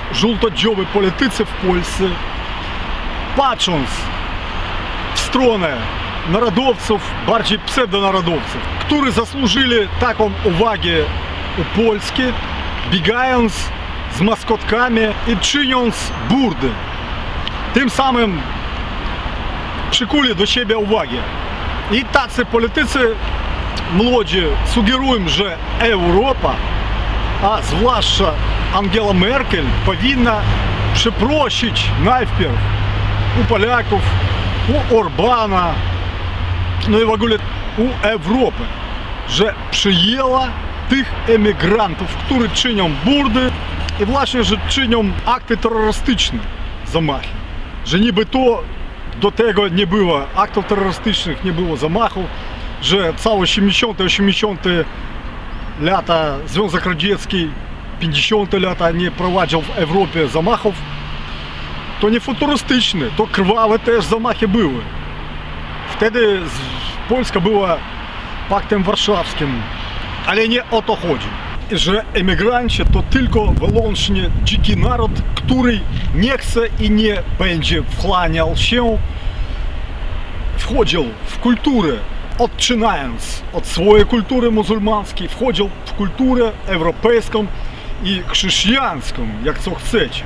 żółtodzioby politycy w Polsce, patrząc w stronę narodowców, bardziej pseudonarodowców, którzy zasłużyli taką uwagę u Polski, biegając z maskotkami i czyniąc burdy. Tym samym przykuli do siebie uwagę. I tacy politycy młodzi sugerują, że Europa, a zwłaszcza Angela Merkel, powinna przeprosić najpierw u Polaków, u Orbana, no i w ogóle u Europy, że przyjęła tych emigrantów, którzy czynią burdy i właśnie, że czynią akty terrorystyczne, zamachy. Że niby to do tego nie było aktów terrorystycznych, nie było zamachów, że całe 70-80 lata Związek Radziecki, 50 lata nie prowadził w Europie zamachów. To nie futurystyczne, to krwawe też zamachy były. Wtedy Polska była paktem warszawskim, ale nie o to chodzi. Że emigranci to tylko wyłącznie dziki naród, który nie chce i nie będzie wchłaniał się, wchodził w kulturę, odczynając od swojej kultury muzułmańskiej, wchodził w kulturę europejską i chrześcijańską, jak co chcecie.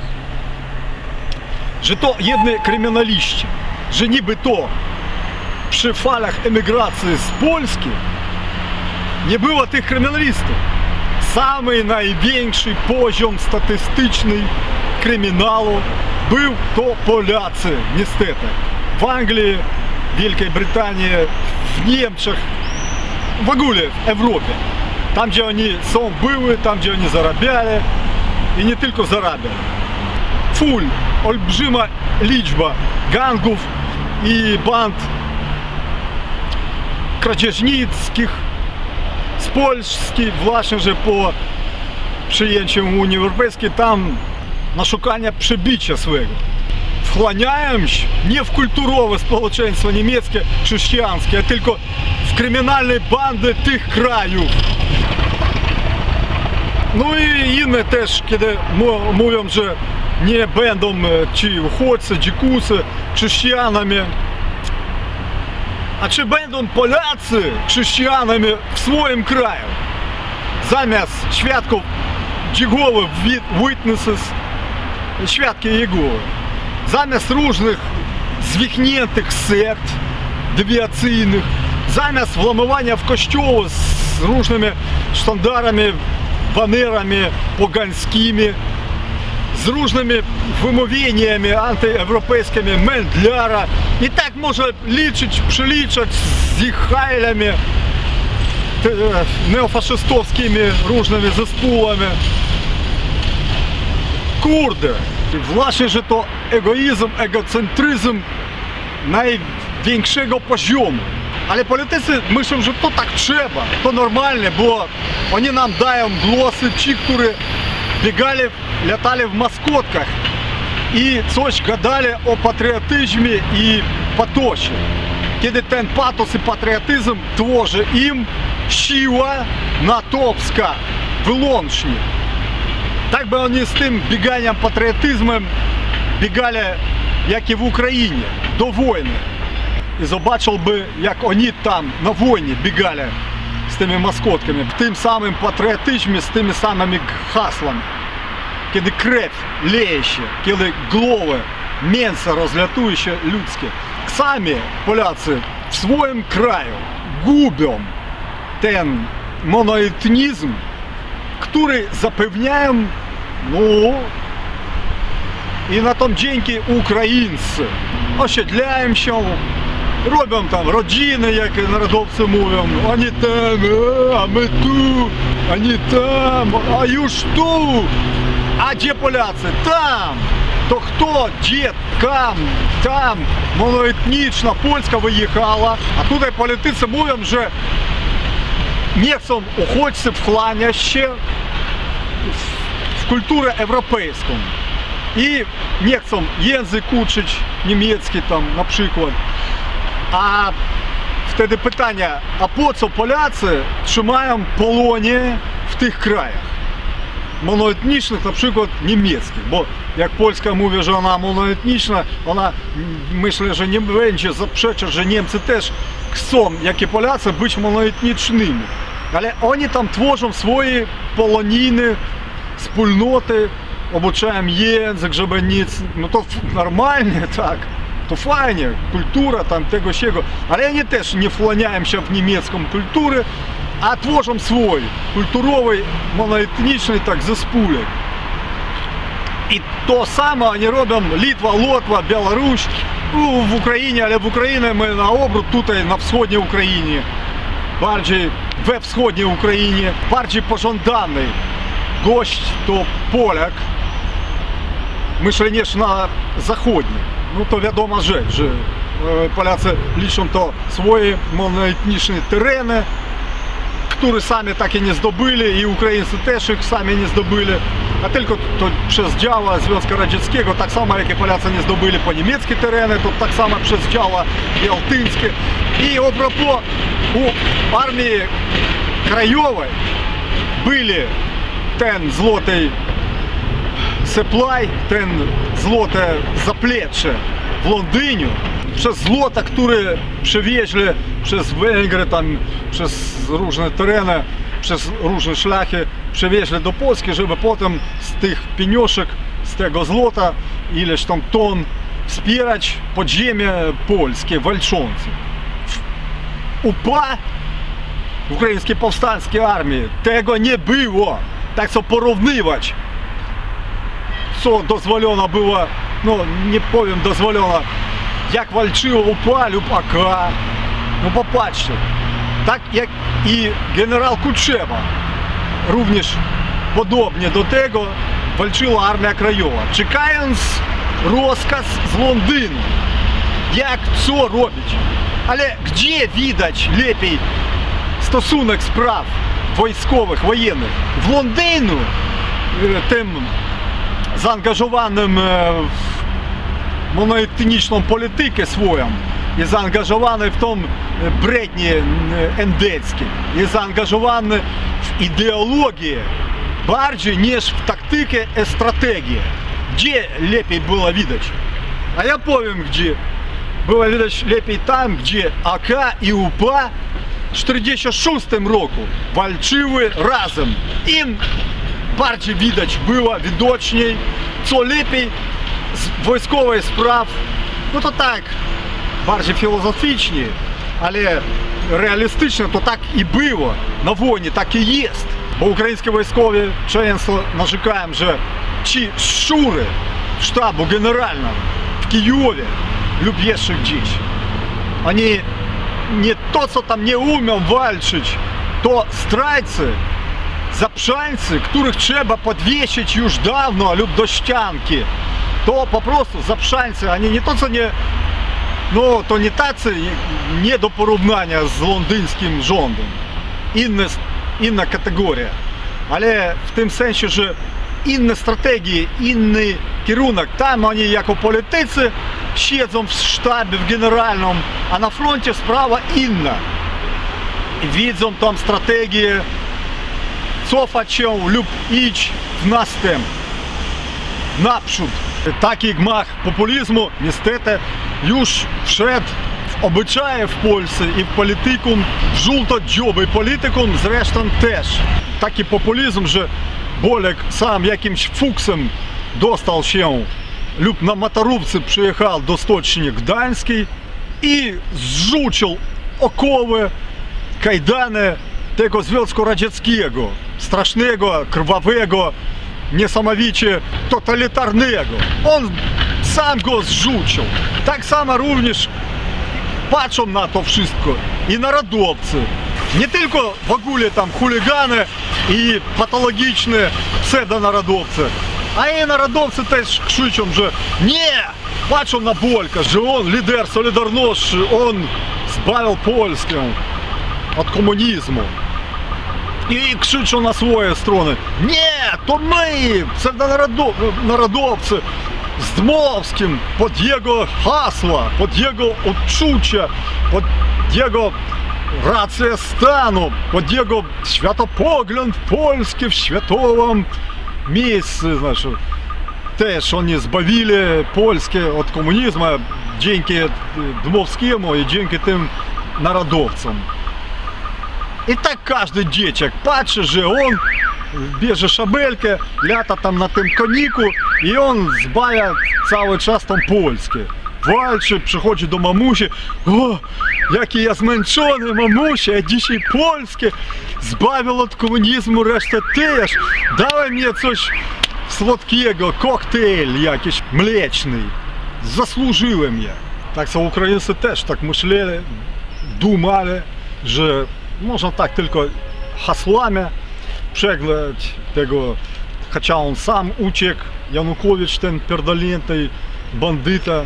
Że to jedni kryminaliści, że niby to przy falach emigracji z Polski nie było tych kryminalistów. Самый największy poziom statystyczny kryminału był to Polacy, niestety. W Anglii, Wielkiej Brytanii, w Niemczech, w ogóle w Europie. Tam, gdzie oni są, były, tam, gdzie oni zarabiali i nie tylko zarabiali. Olbrzyma liczba gangów i band kradzieżnickich z Polski, właśnie, że po przyjęciu Unii Europejskiej tam na szukanie przebicia swego. Wchłaniają się nie w kulturowe społeczeństwo niemieckie, chrześcijańskie, a tylko w kryminalne bandy tych krajów. No i inne też, kiedy mówią, że nie będą ci uchodźcy, dzikusy chrześcijanami. A czy będą Polacy chrześcijanami w swoim kraju? Zamiast świadków Jehowy, witnesses, świadki Jehowy. Zamiast różnych zwichniętych sekt dewiacyjnych, zamiast włamywania w kościoły z różnymi sztandarami, banerami pogańskimi, z różnymi wymówieniami antyeuropejskimi Mendlera. I tak może liczyć, przeliczać z ich hajlami, neofaszystowskimi różnymi zespołami. Kurde, właśnie, że to egoizm, egocentryzm największego poziomu. Ale politycy myślą, że to tak trzeba, to normalne, bo oni nam dają głosy, ci, którzy biegali, latali w maskotkach i coś gadali o patriotyzmie i patosie. Kiedy ten patos i patriotyzm tworzy im siła natowska, wyłącznie. Tak by oni z tym bieganiem patriotyzmem biegali, jak i w Ukrainie, do wojny. I zobaczył by, jak oni tam na wojnie biegali z tymi maskotkami, w tym samym patriotyzmie, z tymi samymi hasłami. Kiedy krew leje się, kiedy głowy, mięso rozlatuje się ludzkie. Sami Polacy w swoim kraju gubią ten monoetnizm, który zapewniają, no i na tym dzięki Ukraińcy osiedlają się, robią tam rodziny, jak narodowcy mówią, oni tam, a my tu, oni tam, a już tu, a gdzie Polacy? Tam! To kto, gdzie, tam monoetniczna Polska wyjechała, a tutaj politycy mówią, że nie chcą uchodźcy wchłaniać się w kulturę europejską i nie chcą język uczyć niemiecki tam na przykład. A wtedy pytanie, a po co Polacy trzymają polonie w tych krajach? monoetnicznych, na przykład niemieckich, bo jak Polska mówi, że ona monoetniczna, ona myślę, że nie będzie zaprzeczać, że Niemcy też chcą, jak i Polacy, być monoetnicznymi. Ale oni tam tworzą swoje polonijne wspólnoty, obучаем język, żeby nic, no to normalnie, tak, to fajnie, kultura tam tego siego, ale oni też nie wchłaniają się w niemiecką kulturę, a tworzą swój kulturowy, monoetniczny tak zespół. I to samo oni robią Litwa, Łotwa, Białoruś, w Ukrainie, ale w Ukrainie my na obrót tutaj na wschodniej Ukrainie, bardziej we wschodniej Ukrainie, bardziej pożądany gość to Polak, myślę, niż na zachodniej. No to wiadoma rzecz, że Polacy liczą to swoje monoetniczne tereny, które sami tak i nie zdobyli, i Ukraińcy też ich sami nie zdobyli, a tylko to przez działa Związku Radzieckiego, tak samo jak i Polacy nie zdobyli po niemieckie tereny, to tak samo przez działa Ялтинське. I a propos, u armii krajowej byli ten złoty supply, ten złote zaplecze w Londynie, przez złoto, które przywieźli przez Węgry, tam, przez różne tereny, przez różne szlachy, przywieźli do Polski, żeby potem z tych pieniążek, z tego złota, ileś tam ton, wspierać podziemie polskie, walczące. UPA, Ukraińskiej Powstańskiej Armii, tego nie było. Tak co porównywać, co dozwolone było, no nie powiem dozwolone, jak walczyło UPA lub AK. No popatrzcie, tak jak i generał Kuczeba, również podobnie do tego walczyła Armia Krajowa, czekając rozkaz z Londynu, jak co robić. Ale gdzie widać lepiej stosunek spraw wojskowych, wojennych? W Londynu, tym zaangażowanym w monoetniczną politykę swoją, jest zaangażowany w tą brednię endecką, jest zaangażowany w ideologię bardziej niż w taktykę i strategię. Gdzie lepiej było widać? A ja powiem gdzie. Było widać lepiej tam, gdzie AK i UPA w 1946 roku walczyły razem. Im bardziej widać było, widoczniej, co lepiej z wojskowych spraw, no to tak, bardziej filozoficznie, ale realistyczne to tak i było. Na wojnie tak i jest. Bo ukraińskie wojskowie często narzekają, że ci szczury sztabu generalnego w Kijowie lub jeszcze gdzieś, oni nie to, co tam nie umią walczyć, to zdrajcy, zaprzańcy, których trzeba podwiesić już dawno lub do ścianki. To po prostu zaprzańcy, oni nie to, co nie, no to nie tacy, nie do porównania z londyńskim rządem. Inna kategoria, ale w tym sensie, że inne strategie, inny kierunek. Tam oni jako politycy siedzą w sztabie, w generalnym, a na froncie sprawa inna. I widzą tam strategię cofać się lub iść w następ, naprzód. Taki gmach populizmu niestety już wszedł w obyczaje w Polsce i w politykę, w żółto-dziobej politykę zresztą też. Taki populizm, że Bolek sam jakimś fuksem dostał się lub na motorówce przyjechał do Stoczni Gdańskiej i zrzucił okoły, kajdany tego Związku Radzieckiego, strasznego, krwawego, niesamowicie totalitarnego. On sam go zrzucił. Tak samo również patrzą na to wszystko i narodowcy. Nie tylko w ogóle tam chuligany i patologiczne pseudonarodowcy, a i narodowcy też krzyczą, że nie! Patrzą na Bolka, że on lider Solidarności, on zbawił Polskę od komunizmu. I krzyczą na swoje strony: nie, to my, pseudonarodowcy, z Dmowskim, pod jego hasła, pod jego odczucia, pod jego rację stanu, pod jego światopogląd polski w światowym miejsce, znaczy, też oni zbawili Polskę od komunizmu dzięki Dmowskiemu i dzięki tym narodowcom. I tak każdy dzieciak patrzy, że on bierze szabelkę, lata tam na tym koniku i on zbawia cały czas tam Polskę. Walczy, przychodzi do mamusi, o, jaki ja zmęczony, mamusia, ja dzisiaj Polskę zbawił od komunizmu, resztę też. Dawaj mnie coś słodkiego, коктейль jakiś mleczny. Zasłużyłem ja. Tak co Ukraińcy też tak myśleli, думали, że można tak tylko hasłami przegrać tego, chociaż on sam uciekł, Янукович ten pierdolnięty bandyta.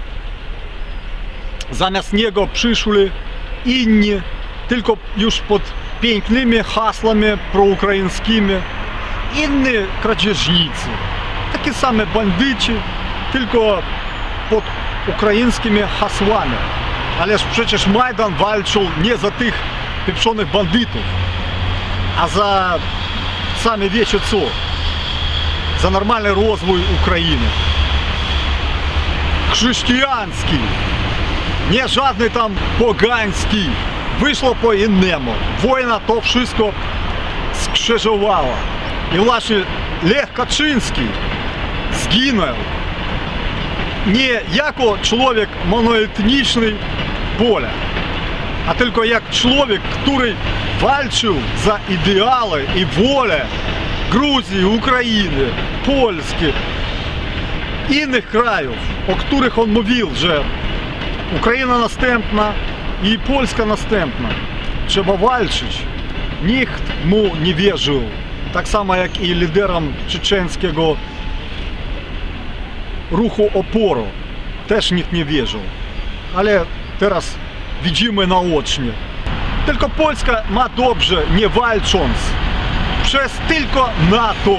Zamiast niego przyszli inni, tylko już pod pięknymi hasłami proukraińskimi, inni kradzieżnicy. Takie same bandyci, tylko pod ukraińskimi hasłami. Ależ przecież Majdan walczył nie za tych pieprzonych bandytów, a za, sami wiecie co, za normalny rozwój Ukrainy. Chrześcijański, nie żadny tam pogański. Wyszło po innemu. Wojna to wszystko skrzyżowała. I właśnie Lech Kaczyński zginął nie jako człowiek monoetniczny Polak, a tylko jak człowiek, który walczył za ideały i wolę Gruzji, Ukrainy, Polski, innych krajów, o których on mówił, że Ukraina następna i Polska następna. Trzeba walczyć. Nikt mu nie wierzył. Tak samo jak i liderom czeczeńskiego ruchu oporu. Też nikt nie wierzył. Ale teraz widzimy naocznie. Tylko Polska ma dobrze, nie walcząc. Przez tylko NATO.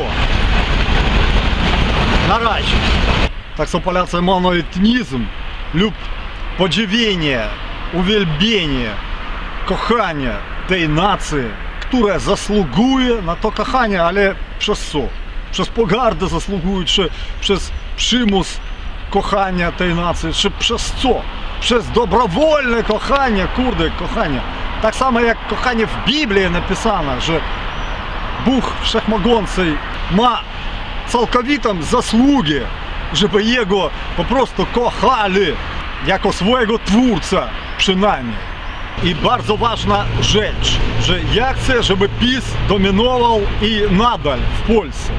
Na razie. Tak co Polacy monoetnizm lub podziwienie, uwielbienie, kochanie tej nacji, która zasługuje na to kochanie, ale przez co? Przez pogardę zasługuje, czy przez przymus kochania tej nacji, czy przez co? Przez dobrowolne kochanie, kurde, kochanie. Tak samo jak kochanie w Biblii napisane, że Bóg Wszechmogący ma całkowitą zasługę, żeby Jego po prostu kochali jako swojego Twórca przynajmniej. I bardzo ważna rzecz, że ja chcę, żeby PiS dominował i nadal w Polsce.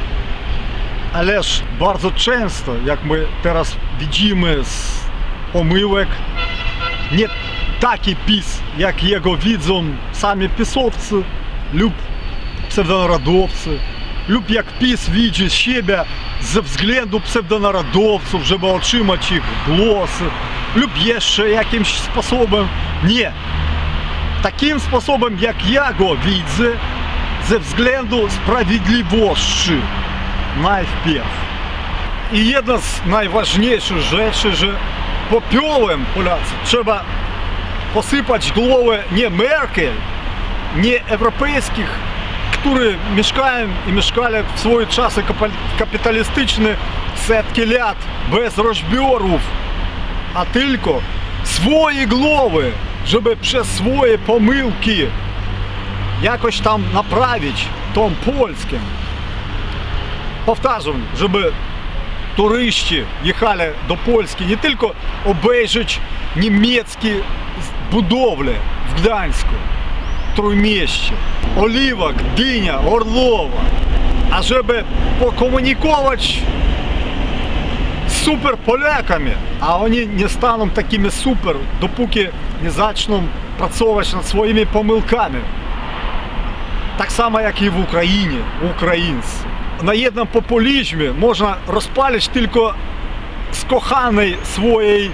Ależ bardzo często, jak my teraz widzimy z pomyłek, nie taki PiS, jak jego widzą sami pisowcy lub pseudonarodowcy, lub jak PiS widzi siebie ze względu pseudonarodowców, żeby otrzymać ich głosy, lub jeszcze jakimś sposobem. Nie. Takim sposobem, jak ja go widzę, ze względu sprawiedliwości najpierw. I jedna z najważniejszych rzeczy, że popiołem Polacy trzeba posypać głowę nie Merkel, nie europejskich, które mieszkają i mieszkali w swoje czasy kapitalistyczne setki lat bez rozbiorów, a tylko swoje głowy, żeby przez swoje pomyłki jakoś tam naprawić tą Polskę. Powtarzam, żeby turyści jechali do Polski nie tylko obejrzeć niemieckie budowle w Gdańsku, Trójmieście, Oliwek, Dynia, Orłowa, a żeby pokomunikować z super Polakami, a oni nie staną takimi super, dopóki nie zaczną pracować nad swoimi pomyłkami. Tak samo jak i w Ukrainie, Ukraińcy. Na jednym populizmie można rozpalić tylko z kochanej swojej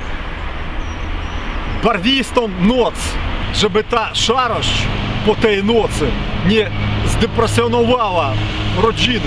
barwistą noc, żeby ta szarość po tej nocy nie zdepresjonowała rodziny.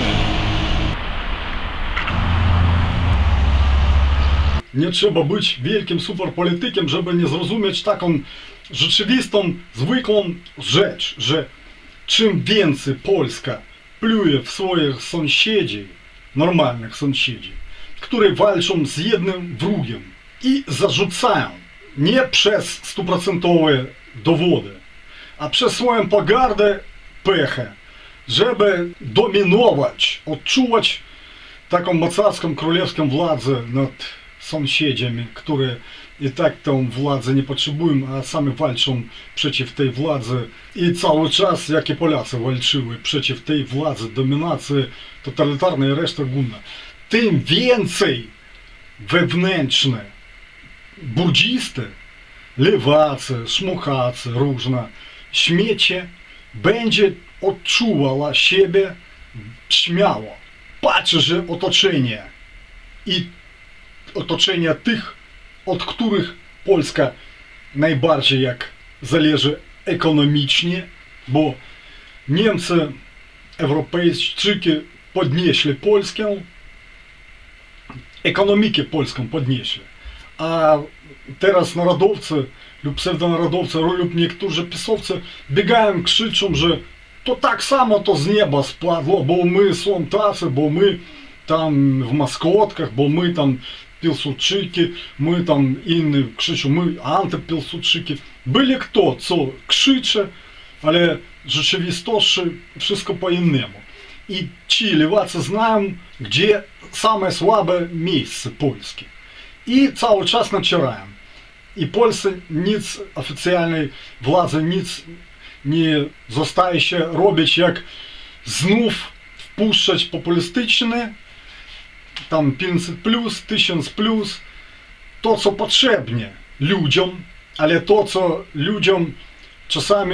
Nie trzeba być wielkim superpolitykiem, żeby nie zrozumieć taką rzeczywistą, zwykłą rzecz, że czym więcej Polska pluje w swoich sąsiedzi, normalnych sąsiedzi, którzy walczą z jednym wrogiem i zarzucają nie przez 100% dowody, a przez swoją pogardę, pechę, żeby dominować, odczuwać taką mocarską, królewską władzę nad sąsiadami, które i tak tą władzę nie potrzebują, a sami walczą przeciw tej władzy. I cały czas, jak i Polacy walczyły przeciw tej władzy, dominacji totalitarnej i reszta gówna. Tym więcej wewnętrzne burdzisty, lewacy, szmuchacy, różne śmiecie będzie odczuwała siebie śmiało. Patrzy, że otoczenie i otoczenie tych, od których Polska najbardziej jak zależy ekonomicznie, bo Niemcy, Europejczyki podnieśli Polskę, ekonomikę polską podnieśli, a teraz narodowcy lub pseudonarodowcy lub niektórzy pisowcy biegają, krzyczą, że to tak samo to z nieba spadło, bo my są tacy, bo my tam w maskotkach, bo my tam Pilsudczyki, my tam inni krzyczą, my antypilsudczyki. Byli kto, co krzycze, ale w rzeczywistości wszystko po innemu. I ci lewacy znają, gdzie same słabe miejsce Polski. I cały czas nacierają. I Polscy nic, oficjalnej władzy nic nie zostaje się robić, jak znów wpuszczać populistyczne, tam 500+, 1000+, to co potrzebnie ludziom, ale to co ludziom czasami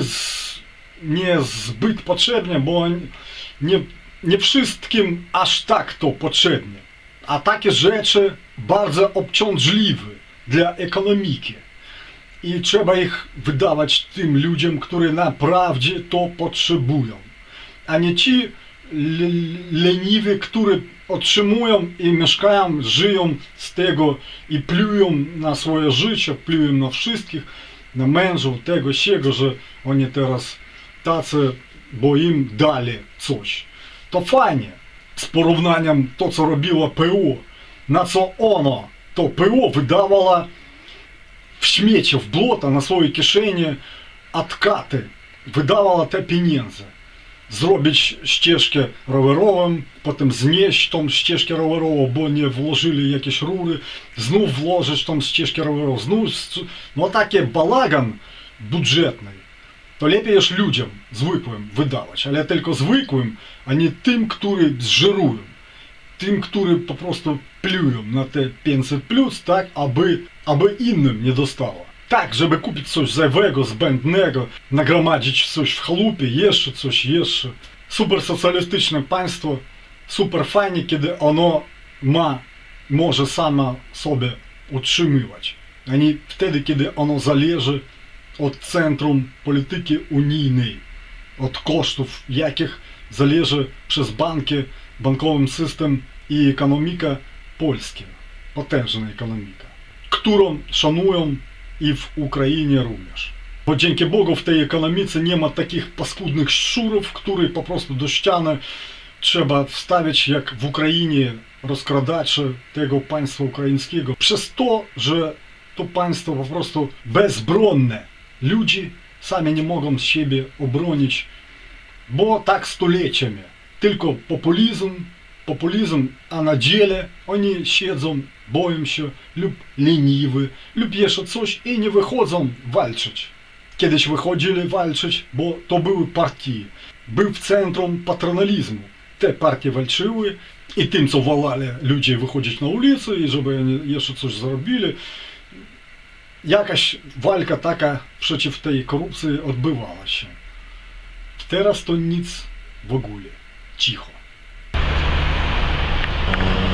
nie zbyt potrzebne, bo nie wszystkim aż tak to potrzebne. A takie rzeczy bardzo obciążliwe dla ekonomiki. I trzeba ich wydawać tym ludziom, którzy naprawdę to potrzebują. A nie ci leniwi, którzy otrzymują i mieszkają, żyją z tego i plują na swoje życie, plują na wszystkich, na mężów, tego, siego, że oni teraz tacy, bo im dali coś. To fajnie, z porównaniem to, co robiło PO, na co ono, to PO wydawało w śmiecie, w błoto, na swojej kieszeni odkaty, wydawało te pieniądze. Zrobić ścieżkę rowerową, potem znieść tą ścieżkę rowerową, bo nie włożyli jakieś rury, znów włożyć tą ścieżkę rowerową, znów, no taki bałagan budżetny. To lepiej już ludziom, zwykłym wydawać, ale tylko zwykłym, a nie tym, którzy zżerują, tym, którzy po prostu plują na te 500+, tak, aby innym nie dostało. Tak, żeby kupić coś zajwego, zbędnego, nagromadzić coś w chalupie, jeszcze coś, jeszcze. Super socjalistyczne państwo, super fajnie, kiedy ono może samo sobie utrzymywać. A nie wtedy, kiedy ono zależy od centrum polityki unijnej, od kosztów, jakich zależy przez banki, bankowy system i ekonomika polska, potężna ekonomika, którą szanują i w Ukrainie również. Bo dzięki Bogu w tej ekonomice nie ma takich paskudnych szczurów, które po prostu do ściany trzeba wstawić, jak w Ukrainie rozkradacze tego państwa ukraińskiego. Przez to, że to państwo po prostu bezbronne. Ludzie sami nie mogą siebie obronić, bo tak stuleciami. Tylko populizm, a na dziele oni siedzą, boją się, lub leniwy, lub jeszcze coś i nie wychodzą walczyć. Kiedyś wychodzili walczyć, bo to były partie. Był w centrum patronalizmu. Te partie walczyły i tym, co wolali ludzie wychodzić na ulicę i żeby jeszcze coś zarobili. Jakaś walka taka przeciw tej korupcji odbywała się. Teraz to nic w ogóle. Cicho.